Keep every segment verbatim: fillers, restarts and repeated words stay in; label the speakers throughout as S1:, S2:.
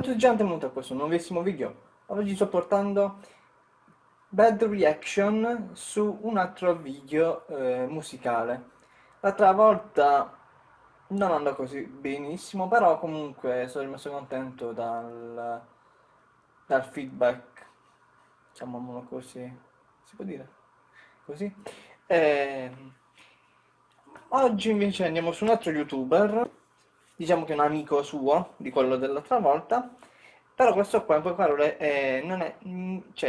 S1: tutti già benvenuti a questo nuovissimo video. Oggi sto portando bad reaction su un altro video eh, musicale. L'altra volta non andò così benissimo, però comunque sono rimasto contento dal, dal feedback, chiamiamolo così, si può dire così. E oggi invece andiamo su un altro youtuber, diciamo che è un amico suo, di quello dell'altra volta, però questo qua in poche parole è, non è, cioè,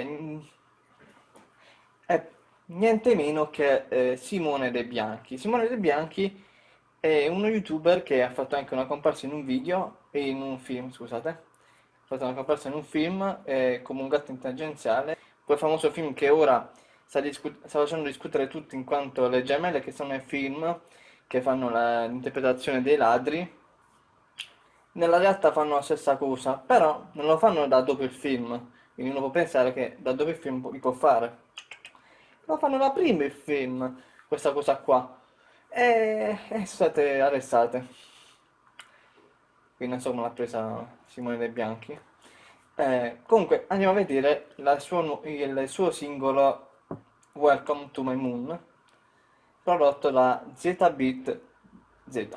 S1: è niente meno che eh, Simone De Bianchi. Simone De Bianchi è uno youtuber che ha fatto anche una comparsa in un video, in un film, scusate, ha fatto una comparsa in un film eh, come un gatto in tangenziale, quel famoso film che ora sta, sta facendo discutere tutti in quanto le gemelle che sono i film che fanno l'interpretazione dei ladri. Nella realtà fanno la stessa cosa, però non lo fanno da dopo il film, quindi uno può pensare che da dopo il film li può fare. Lo fanno da prima il film, questa cosa qua, e, e sono state arrestate. Quindi non so come l'ha presa Simone De Bianchi. Eh, comunque andiamo a vedere la sua, il suo singolo Welcome to My Moon, prodotto da Z Beat Z.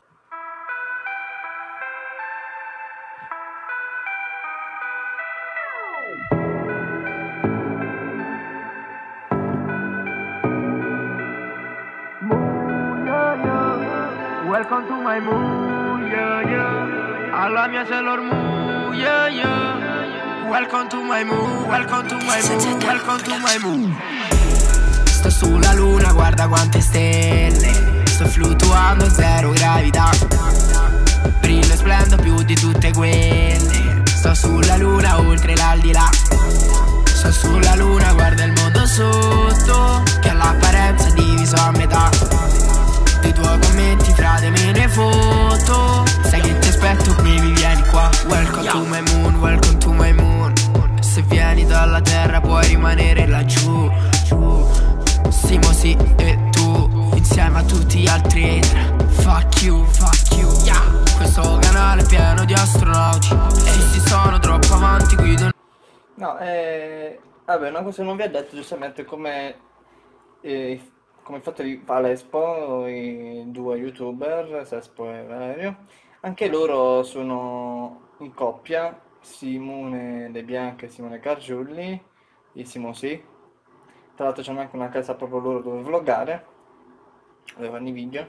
S2: Welcome to my moon, yeah, yeah. Alla mia Sailor Moon, yeah, yeah. Welcome to my moon, welcome to my moon, welcome to my moon. Sto sulla luna, guarda quante stelle. Sto fluttuando, zero gravità. Brillo e splendo più di tutte quelle. Sto sulla luna, oltre l'aldilà. Sto sulla luna, guarda il mondo sotto, che all'apparenza è diviso a metà. I tuoi commenti, frate, me ne foto. Sai che ti aspetto, qui mi vieni qua. Welcome to my moon, welcome to my moon. Se vieni dalla terra puoi rimanere laggiù. Simo sì e tu, insieme a tutti gli altri hater. Fuck you, fuck you, yeah. Questo canale è pieno di astronauti e si sono troppo avanti, guido.
S1: No, eh, vabbè, una cosa che non vi ha detto giustamente come eh, come il fatto di Valespo, i due youtuber, Sespo e Valerio, anche loro sono in coppia, Simone De Bianchi e Simone Gargiulli, di Simo Sì. Tra l'altro c'hanno anche una casa proprio loro dove vloggare, dove fanno i video,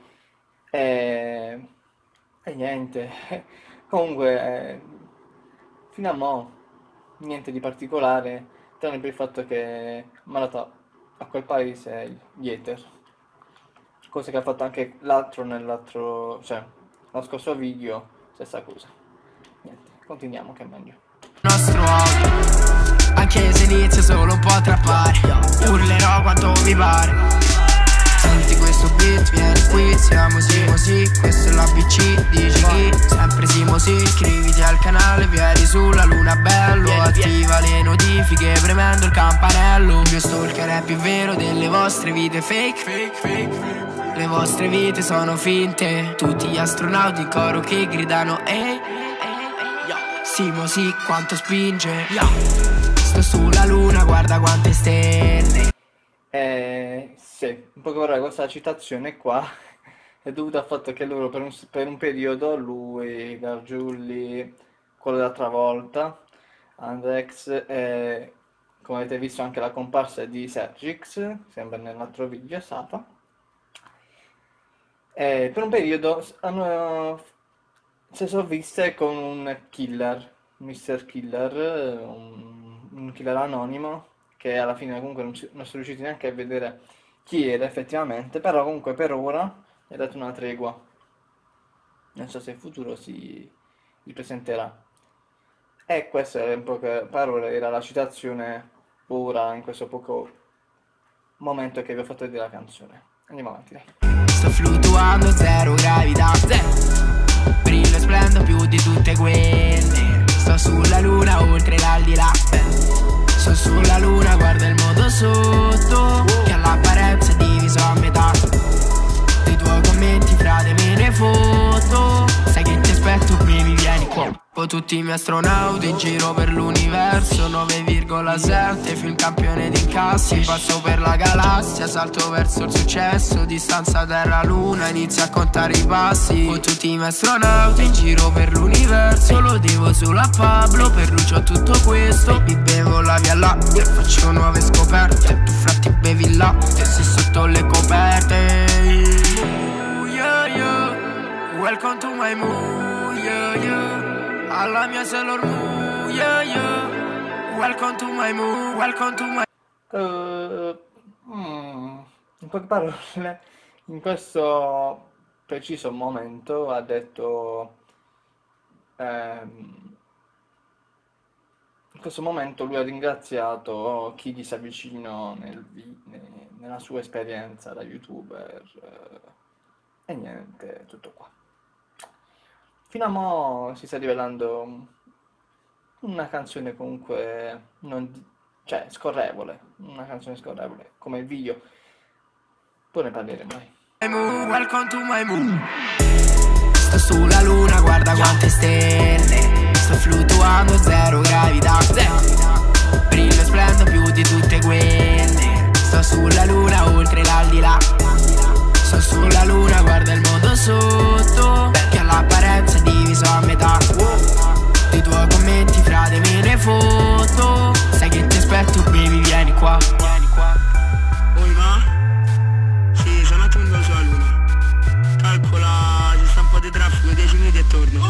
S1: e, e niente, comunque eh, fino a mo' niente di particolare, tranne per il fatto che Maratà a quel paese gli hater, cosa che ha fatto anche l'altro nell'altro, cioè lo scorso video, stessa cosa. Niente, continuiamo che è meglio.
S2: Nostro audio, anche se inizia solo un po' a trappare, urlerò quanto mi pare. Senti questo beat, vieni qui, siamo Simo Sì, questo è l'A B C, dici chi, sempre Simo Sì. Iscriviti al canale, vieni sulla luna bello, vieni, attiva vieni. Le notifiche premendo il campanello. Il mio stalker è più vero delle vostre vite fake, fake, fake, fake. Le vostre vite sono finte, tutti gli astronauti in coro che gridano ehi, Simo Sì, quanto spinge, sto sulla luna, guarda quante stelle.
S1: Eh, sì, in poche parole questa citazione qua è dovuta al fatto che loro per un, per un periodo, lui, Gargiulli, quello dell'altra volta, Andrex, e come avete visto anche la comparsa di Sergix, sempre nell'altro video è stata, e per un periodo hanno, si sono viste con un killer, mister Killer, un, un killer anonimo, che alla fine comunque non, non sono riusciti neanche a vedere chi era effettivamente, però comunque per ora gli ha dato una tregua. Non so se in futuro si ripresenterà. E questa in poche parole era la citazione ora, in questo poco momento che vi ho fatto vedere la canzone. Andiamo avanti, dai.
S2: Sto fluttuando, zero gravità, brillo e splendo più di tutte quelle. Sto sulla luna, oltre l'aldilà. Sto sulla luna, guarda il mondo sotto, che all'apparenza è diviso a metà. I tuoi commenti, frate, me ne foto. Sai che ti aspetto, qui mi vieni qua. Tutti tutti i miei astronauti in giro per l'universo. Nove virgola sette, film campione di incassi. Passo per la galassia, salto verso il successo. Distanza terra-luna, inizio a contare i passi. Con tutti i miei astronauti in giro per l'universo. Lo devo solo a Pablo, per lui c'ho tutto questo. Mi bevo la via latte, faccio nuove scoperte. Tu fratti bevi latte, sei sotto le coperte. Ooh, yeah, yeah. Welcome to my mood, yeah, yeah. Alla mia Sailor Moon, yeah, yeah. Welcome to my mood, welcome to my...
S1: Uh, mm, in poche parole, in questo preciso momento ha detto... ehm, in questo momento lui ha ringraziato chi gli sta vicino nel vi- ne- nella sua esperienza da youtuber, eh, e niente, tutto qua. Fino a mo' si sta rivelando una canzone comunque non di- cioè scorrevole, una canzone scorrevole, come il video. Poi ne parleremo, dai.
S2: Welcome to my moon. Sto sulla luna, guarda quante stelle. Sto fluttuando, zero gravità. Brillo e splendo più di tutte quelle. Sto sulla luna, oltre l'aldilà. Sto sulla luna, guarda il mondo sotto, che all'apparenza è diviso a metà. Dei tuoi commenti, frate, me ne foto. Sai che ti aspetto, baby, vieni qua.
S3: Oi, ma? Sì, sono un attimo sulla luna. Calcola, ci sta un po' di traffico, dieci minuti e torno.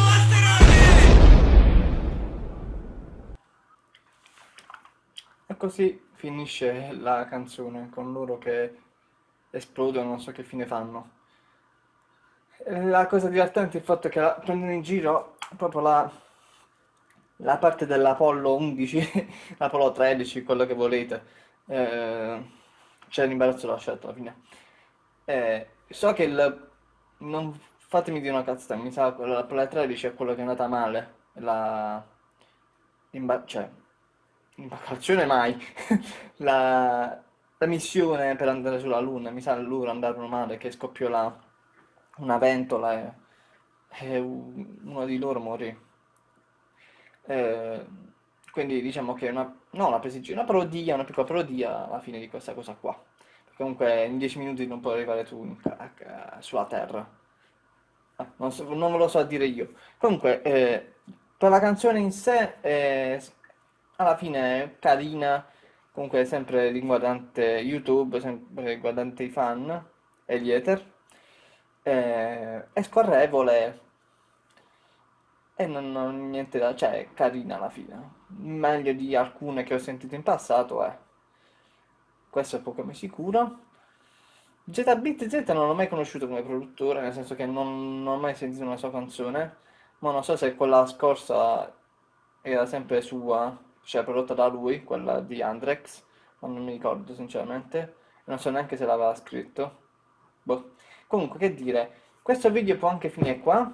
S1: E così finisce la canzone con loro che esplodono, non so che fine fanno. E la cosa divertente è il fatto che la, prendono in giro proprio la, la parte dell'Apollo undici, l'Apollo tredici, quello che volete. Eh, c'è l'imbarazzo della scelta alla fine. Eh, so che il... non fatemi dire una cazzata, mi sa che l'Apollo tredici è quello che è andata male. La... l'imba- cioè, imbarcazione mai. La... la missione per andare sulla Luna, mi sa loro andarono male, che scoppiò la... una ventola e, e uno di loro morì. Eh, quindi diciamo che è una, no, una presa in giro, una parodia, una piccola parodia alla fine di questa cosa qua. Perché comunque in dieci minuti non puoi arrivare tu in ca- ca- sulla Terra. Ah, non, so- non ve lo so a dire io. Comunque, eh, per la canzone in sé, eh, alla fine è carina, comunque sempre riguardante YouTube, sempre riguardante i fan e gli hater. Eh, è scorrevole e non ho niente da... cioè è carina alla fine. Meglio di alcune che ho sentito in passato, eh. Questo è poco mi sicuro. Z Beat Z non l'ho mai conosciuto come produttore, nel senso che non, non ho mai sentito una sua canzone, ma non so se quella scorsa era sempre sua, cioè prodotta da lui, quella di Andrex, ma non mi ricordo sinceramente, non so neanche se l'aveva scritto. Boh. Comunque, che dire, questo video può anche finire qua.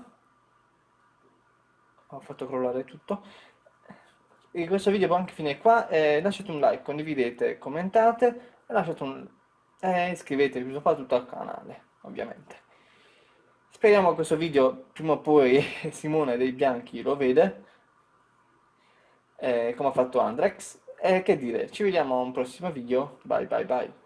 S1: Ho fatto crollare tutto. E questo video può anche finire qua. Eh, lasciate un like, condividete, commentate e lasciate un... e iscrivetevi soprattutto al canale, ovviamente. Speriamo che questo video prima o poi Simone dei Bianchi lo vede, eh, come ha fatto Andrex. E che dire, ci vediamo a un prossimo video. Bye bye bye.